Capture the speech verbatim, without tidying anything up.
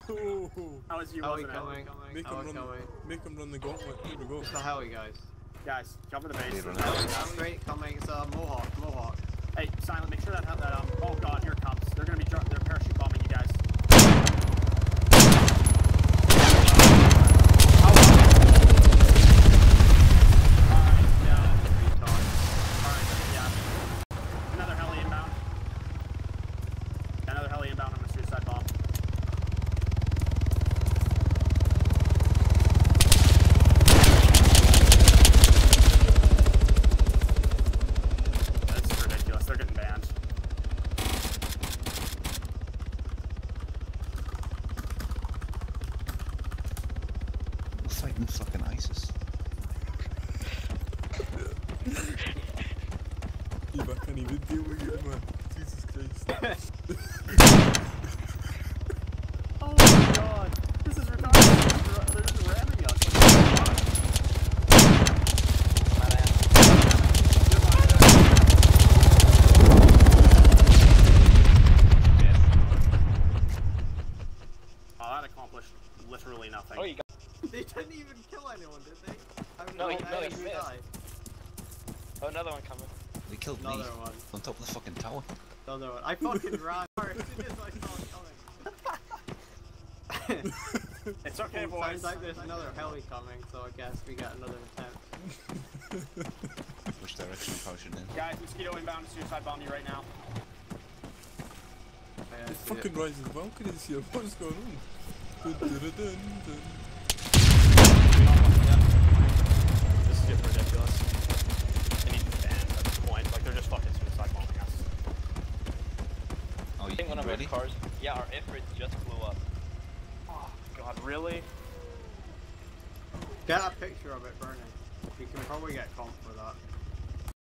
Ooh. That was you, Heli wasn't coming. it? Make Heli him run. coming. Make him run the gauntlet. Here we go. It's the heli, guys. Guys, cover the base. Leave it. Heli, straight coming. It's a Mohawk. Mohawk. Hey, Silent, make sure that that um. Oh God, here it comes. They're gonna be dr they're parachute bombing you guys. Alright, yeah. Alright, yeah. Another heli inbound. Another heli inbound on a suicide bomb. That's ridiculous. They're getting banned. We're fighting fucking ISIS. Yeah, I can't even deal with you, man. Jesus Christ. Oh my God. This is retarded. They're just ramming us. Oh, that accomplished literally nothing. Oh, you got. They didn't even kill anyone, did they? How No, did he- they no, he actually missed. die? Oh, another one coming. They killed me Another one. on top of the fucking tower. Another one. I fucking ran as soon as I saw it coming. It's okay, It boys. sounds like there's another heli coming, so I guess we get another attempt. Which direction I'm parachuting in? Guys, mosquito inbound to suicide bomb you right now. Yeah, It's I see it. fucking Rise of the Valkyries here. What's going on? Dun, dun, dun, dun, dun. This is getting ridiculous. They need to be banned at this point. Like, they're just fucking suicide bombing us. Oh, I you think one of our ready? cars. Yeah, our Ifrit just blew up. Oh, God, really? Get a picture of it burning. You can probably get comp for that.